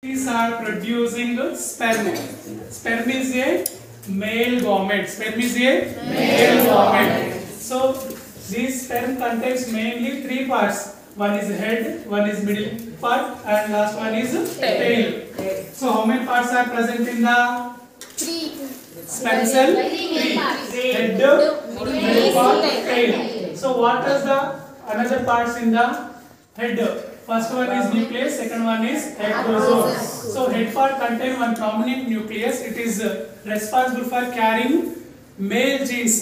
These are producing sperm. Sperm is a male gamete. Sperm is a male gamete. So this sperm contains mainly three parts. One is head, one is middle part, and last one is tail. So how many parts are present in the sperm cell? Three. Head, middle part, tail. So what is the another parts in the head? First one is nucleus, second one is acrosome. So head part contain one prominent nucleus. It is responsible for carrying male genes.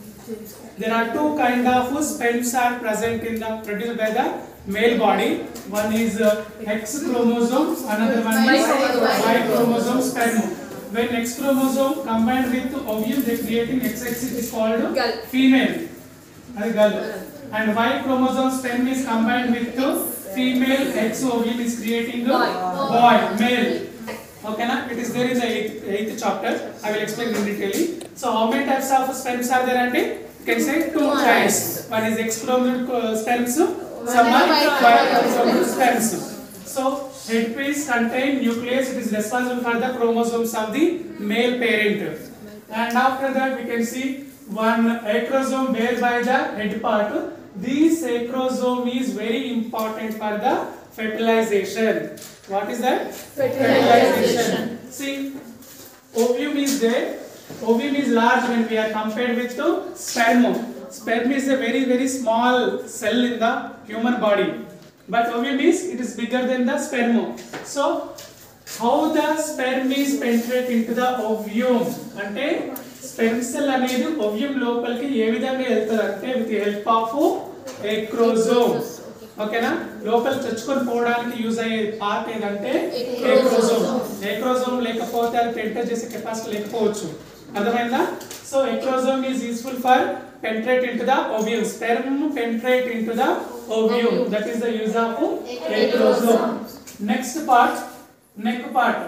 There are two kind of sperms are present in the produced by the male body. One is X chromosome, another one is Y chromosome sperm. When X chromosome combined with ovule, they creating XX, it is called female, girl. And Y chromosome sperm is combined with female X ovule is creating boy, male. Okay, na? It is there in the eighth chapter. I will explain in detail. So, how many types of sperms are there? You can say two types. One is X chromosome sperms, some are Y chromosome sperms. So, head piece contain nucleus. It is responsible for the chromosomes of the male parent. And after that, we can see one acrosome bear by the head part. This acrosome is very important for the fertilization. What is that? Fertilization. See, ovum is there. Ovum is large when we are compared with the sperm. Sperm is a very small cell in the human body. But ovum is bigger than the sperm. So, how the sperm is penetrate into the ovum? అంటే sperm cell అనేది ovum లోపలికి ఏ విధంగా వెళ్తారు అంటే with help of ఏక్రోజోమ్. ఓకేనా? లోపలికి చచ్చుకొని పోవడానికి use అయ్యే పార్ట్ ఏదంటే ఏక్రోజోమ్. ఏక్రోజోమ్ లేకపోతే అది పెంటర్ చేసే కెపాసిటీ లేకపోవచ్చు. అర్థమైందా? So acrosome is useful for penetrate into the ovum. Sperm penetrate into the ovum. That is the use of acrosome. Next part, neck part.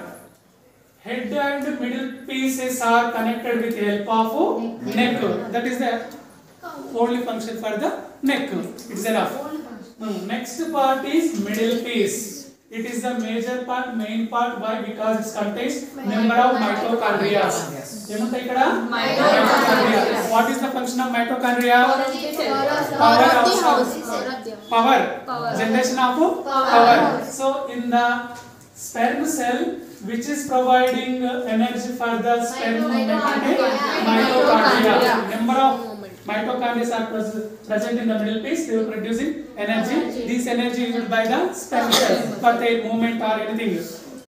Head and middle pieces are connected with help of neck. That is the only function for the neck. It's enough. Next part is middle piece. It is the major part, main part. Why? Because it contains number of mitochondria. ఏమంటే ఇక్కడ mitochondria. What is the function of mitochondria? Power. Generation of power. So in the sperm cell, which is providing energy for the sperm mitochondria. Number of mitochondria are present in the middle piece. They are producing energy. This energy is used by the sperm cell for their movement or anything.